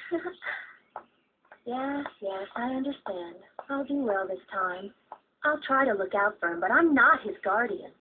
Yes, I understand. I'll do well this time. I'll try to look out for him, but I'm not his guardian.